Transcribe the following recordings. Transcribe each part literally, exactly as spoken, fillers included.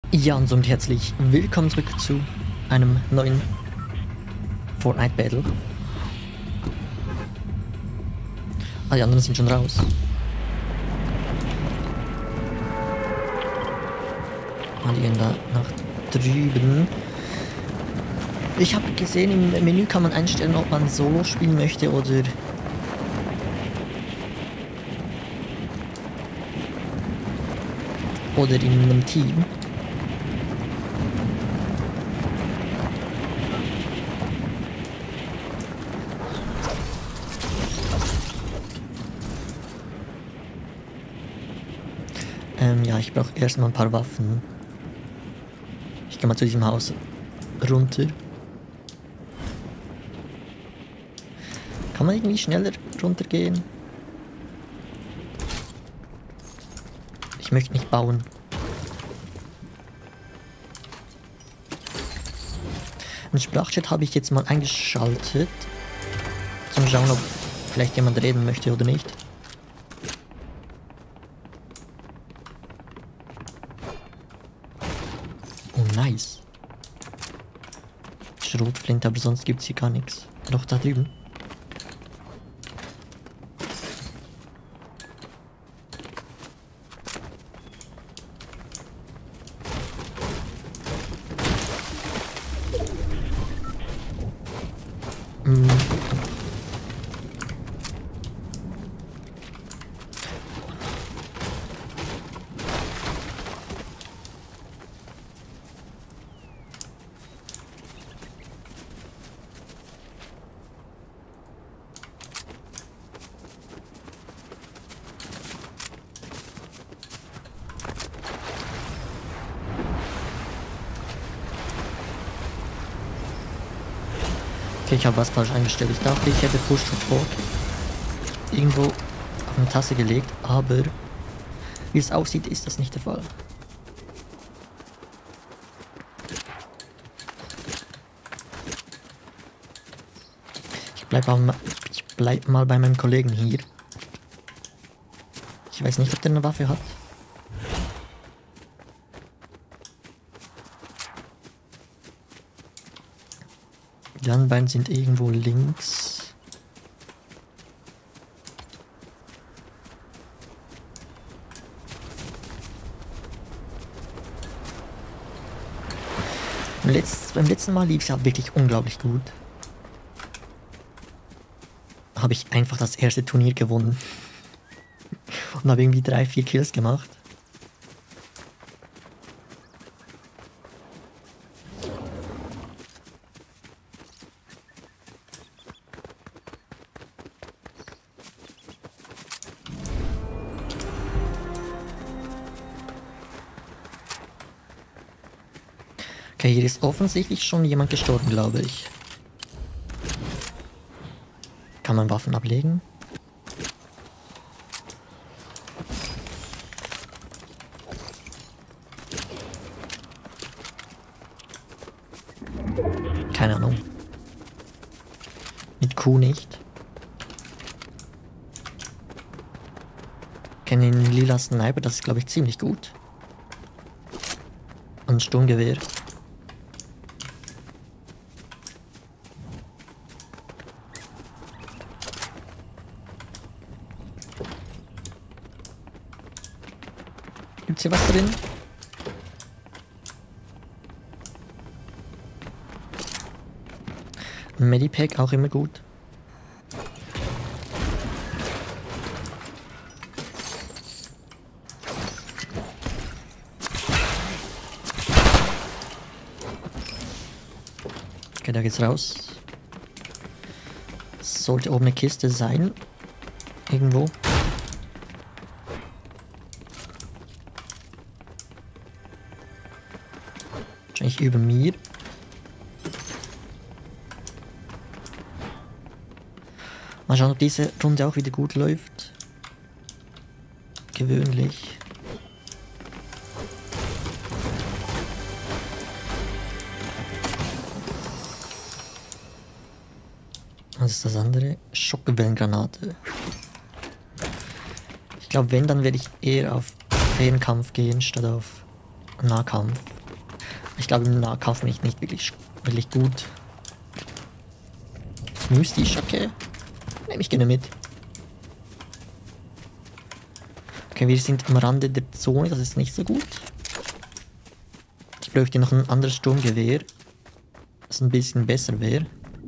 Ja, und somit herzlich willkommen zurück zu einem neuen Fortnite Battle. Ah, die anderen sind schon raus. Ah, die gehen da nach drüben. Ich habe gesehen, im Menü kann man einstellen, ob man Solo spielen möchte oder oder in einem Team. Ähm, ja, ich brauche erstmal ein paar Waffen. Ich gehe mal zu diesem Haus runter. Kann man irgendwie schneller runtergehen? Ich möchte nicht bauen. Ein Sprachchat habe ich jetzt mal eingeschaltet. Zum Schauen, ob vielleicht jemand reden möchte oder nicht. Oh, nice. Schrotflinte, aber sonst gibt es hier gar nichts. Doch, da drüben. Hm. Okay, ich habe was falsch eingestellt. Ich dachte, ich hätte Push Support irgendwo auf eine Tasse gelegt, aber wie es aussieht, ist das nicht der Fall. Ich bleib mal, ich bleib mal bei meinem Kollegen hier. Ich weiß nicht, ob der eine Waffe hat. Die anderen beiden sind irgendwo links. Beim letzten, beim letzten Mal lief es ja wirklich unglaublich gut. Habe ich einfach das erste Turnier gewonnen. Und habe irgendwie drei, vier Kills gemacht. Okay, hier ist offensichtlich schon jemand gestorben, glaube ich. Kann man Waffen ablegen? Keine Ahnung. Mit Q nicht. Kenne den lila Sniper, das ist glaube ich ziemlich gut. Und ein Sturmgewehr. Gibt's hier was drin? Medipack auch immer gut. Okay, da geht's raus. Sollte oben eine Kiste sein. Irgendwo. Wahrscheinlich über mir. Mal schauen, ob diese Runde auch wieder gut läuft. Gewöhnlich. Was ist das andere? Schockwellengranate. Ich glaube, wenn, dann werde ich eher auf Fernkampf gehen, statt auf Nahkampf. Ich glaube im Nahkampf bin ich nicht wirklich, wirklich gut. Mystisch, okay. Nehme ich gerne mit. Okay, wir sind am Rande der Zone, das ist nicht so gut. Ich bräuchte noch ein anderes Sturmgewehr, das ein bisschen besser wäre.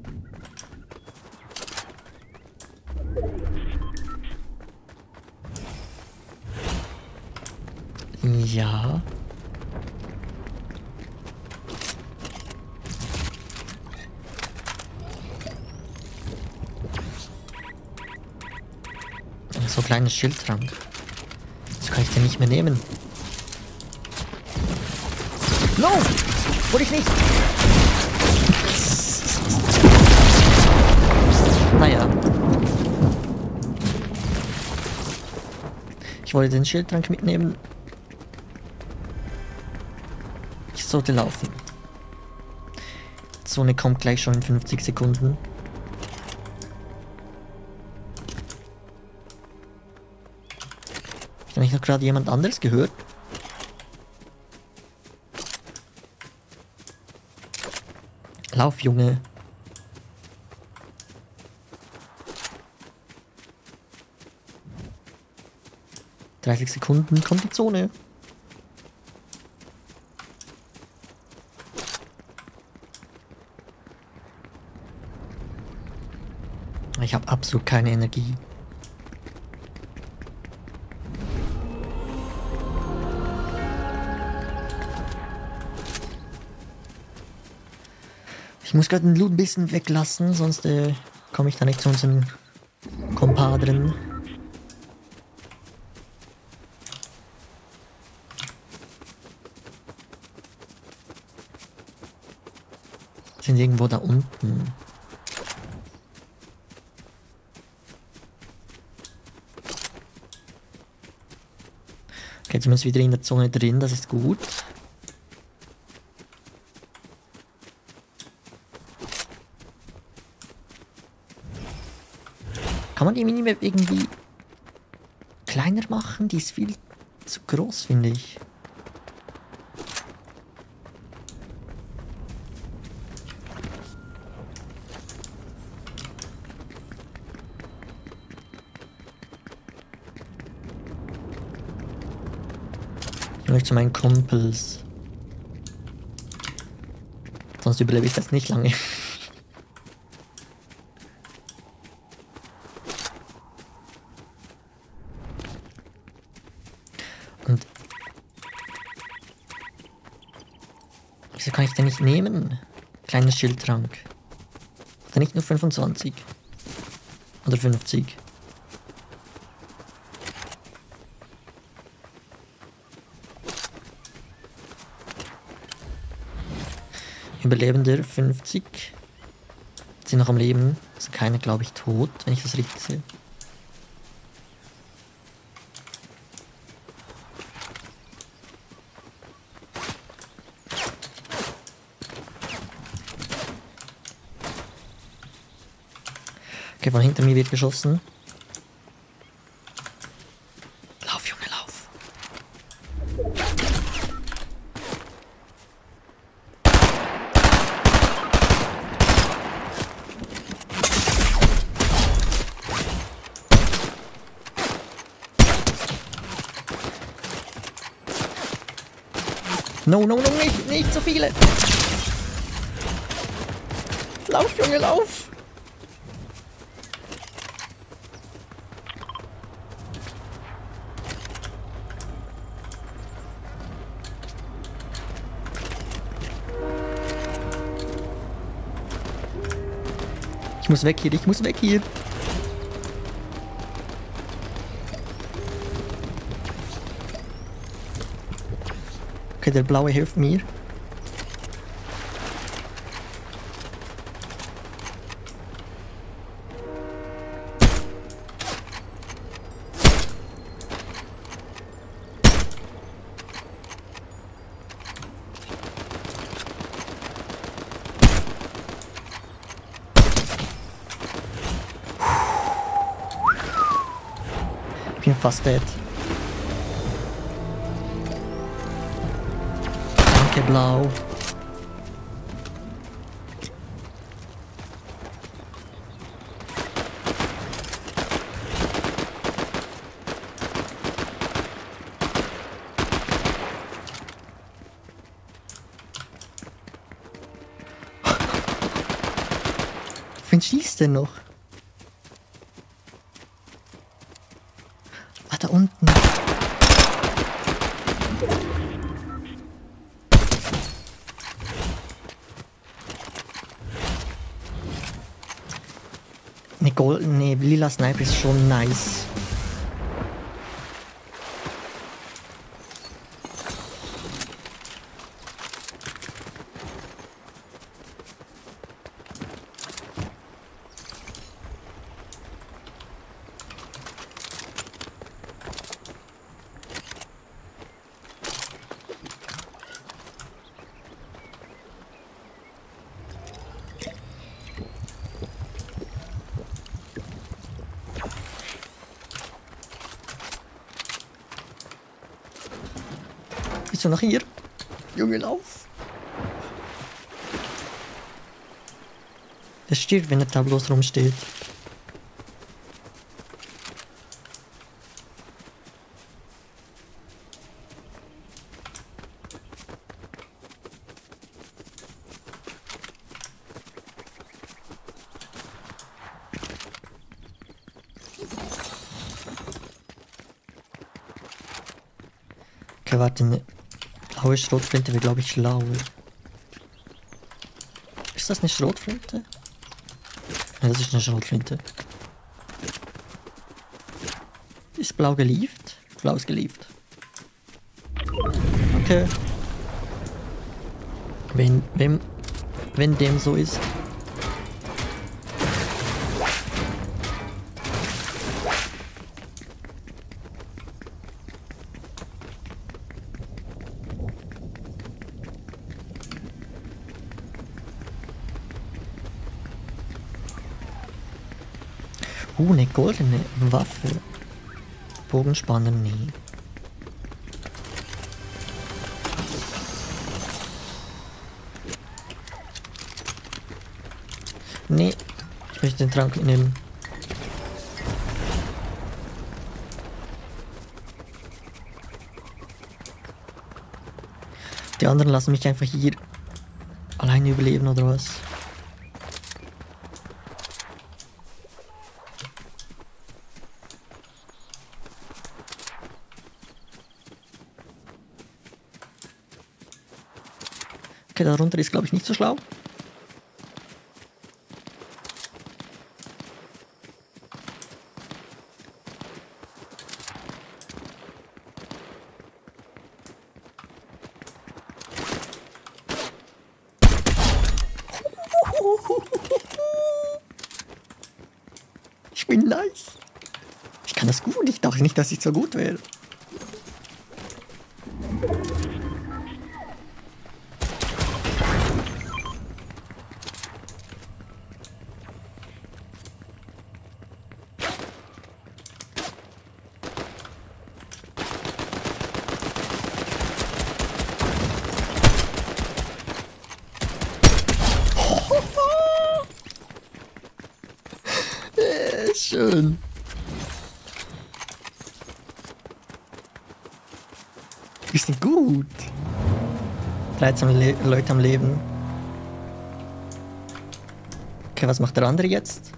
Ja. So ein kleines Schildtrank. Das kann ich dir nicht mehr nehmen. No! Wurde ich nicht! Naja. Ich wollte den Schildtrank mitnehmen. Ich sollte laufen. Die Zone kommt gleich schon in fünfzig Sekunden. Habe ich noch gerade jemand anderes gehört? Lauf, Junge. dreißig Sekunden kommt die Zone. Ich habe absolut keine Energie. Ich muss gerade den Loot ein bisschen weglassen, sonst äh, komme ich da nicht zu unseren Kompadren. Sind irgendwo da unten. Okay, zumindest wieder in der Zone drin, das ist gut. Kann man die Minimap irgendwie kleiner machen? Die ist viel zu groß, finde ich. Ich möchte zu meinen Kumpels. Sonst überlebe ich das nicht lange. Und wieso kann ich den nicht nehmen? Kleines Schildtrank. Hat er nicht nur fünfundzwanzig? Oder fünfzig? Überlebender fünfzig. Sind noch am Leben. Also keiner, glaube ich, tot, wenn ich das richtig sehe. Okay, von hinter mir wird geschossen. Lauf, Junge, lauf. No, no, no, nicht, nicht so viele. Lauf, Junge, lauf. Ich muss weg hier, ich muss weg hier. Okay, der Blaue hilft mir. Ich bin fast dead. Danke, Blau. Wohin schießt der noch? Ah, da unten. Ne, Gold, ne, lila Sniper ist schon nice. Bist du noch hier? Junge, lauf! Der stirbt, wenn er da bloß rumsteht. Okay, warte, ne. Blaue Schrotflinte wäre, glaube ich, schlauer. Ist das eine Schrotflinte? Ja, das ist eine Schrotflinte. Ist blau gelieft? Blau ist gelieft. Okay. Wenn, wenn, wenn dem so ist. Uh, eine goldene Waffe. Bogenspanner, nee. Nee, ich möchte den Trank nehmen. Die anderen lassen mich einfach hier alleine überleben, oder was? Okay, darunter ist, glaube ich, nicht so schlau. Ich bin nice. Ich kann das gut. Ich dachte nicht, dass ich so gut wäre. Schön. Wir sind gut. dreizehn Le Leute am Leben. Okay, was macht der andere jetzt?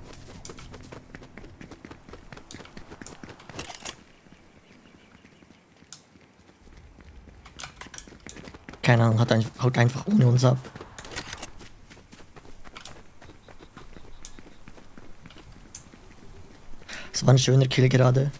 Keine Ahnung, hat einfach, haut einfach ohne uns ab. Das war ein schöner Kill gerade.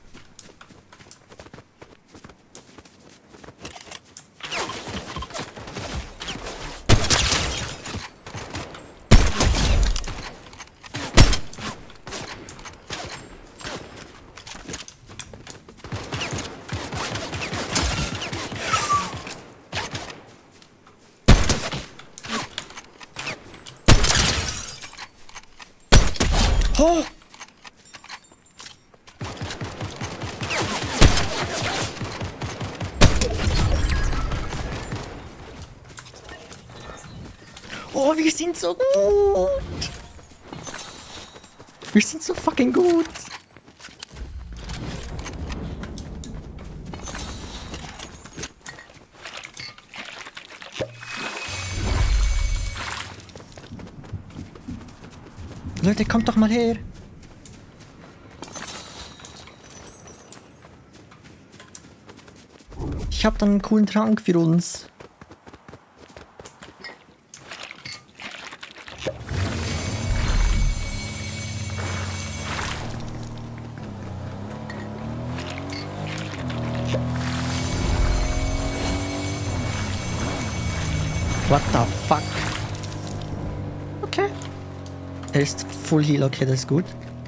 Oh! Oh, wir sind so gut. Wir sind so fucking gut. Leute, kommt doch mal her. Ich hab dann einen coolen Trank für uns. What the fuck? Okay. Er ist Full Heal, okay, das ist gut.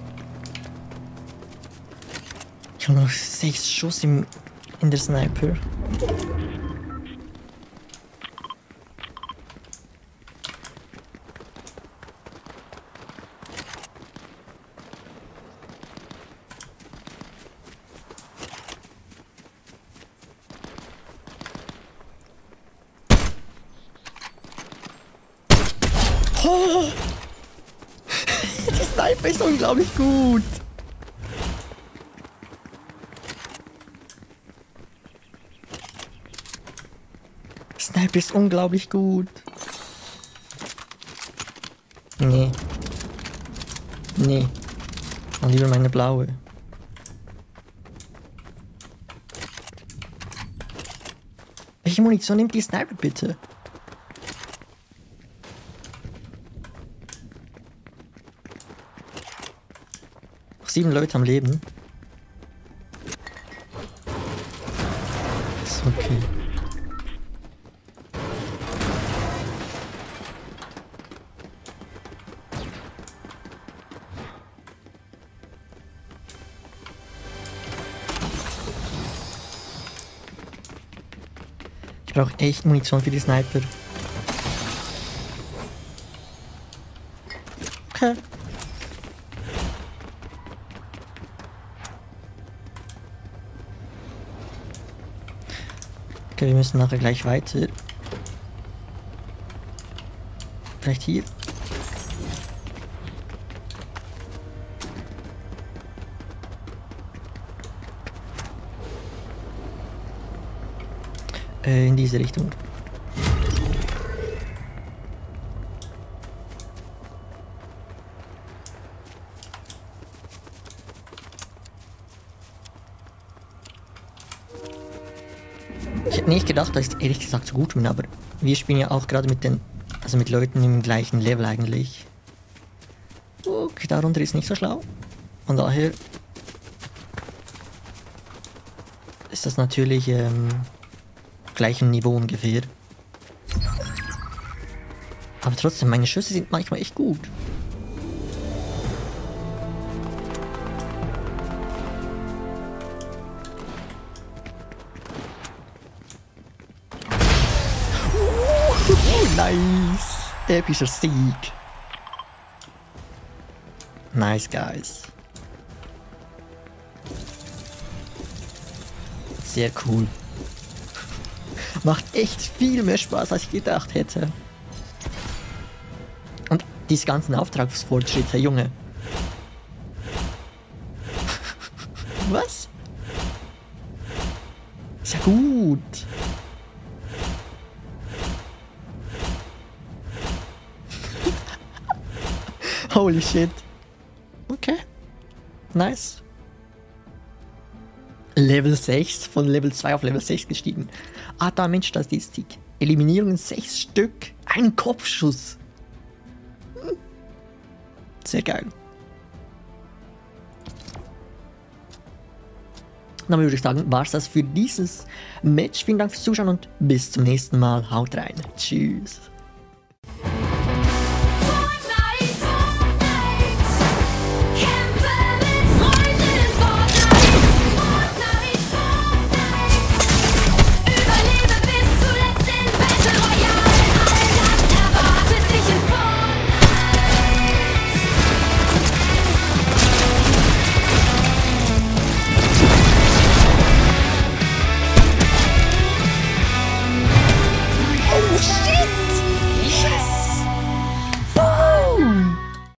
Ich habe noch sechs Schuss im, in der Sniper. Oh! Die Sniper ist unglaublich gut. Sniper ist unglaublich gut. Nee. Nee. Dann lieber meine blaue. Welche Munition nimmt die Sniper bitte? Sieben Leute am Leben. Ist okay. Ich brauche echt Munition für die Sniper. Okay. Okay, wir müssen nachher gleich weiter. Vielleicht hier. Äh, in diese Richtung. Ich hätte nicht gedacht, dass ich ehrlich gesagt so gut bin, aber wir spielen ja auch gerade mit den, also mit Leuten im gleichen Level eigentlich. Okay, darunter ist nicht so schlau. Von daher ist das natürlich ähm, gleichem Niveau ungefähr. Aber trotzdem, meine Schüsse sind manchmal echt gut. Nice! Epischer Sieg! Nice, guys. Sehr cool. Macht echt viel mehr Spaß, als ich gedacht hätte. Und diese ganzen Auftragsfortschritte, Junge. Was? Ist ja gut. Holy shit. Okay. Nice. Level sechs, von Level zwei auf Level sechs gestiegen. Ah, da Mensch-Statistik. Eliminierungen sechs Stück. Ein Kopfschuss. Hm. Sehr geil. Dann würde ich sagen, war es das für dieses Match. Vielen Dank fürs Zuschauen und bis zum nächsten Mal. Haut rein. Tschüss.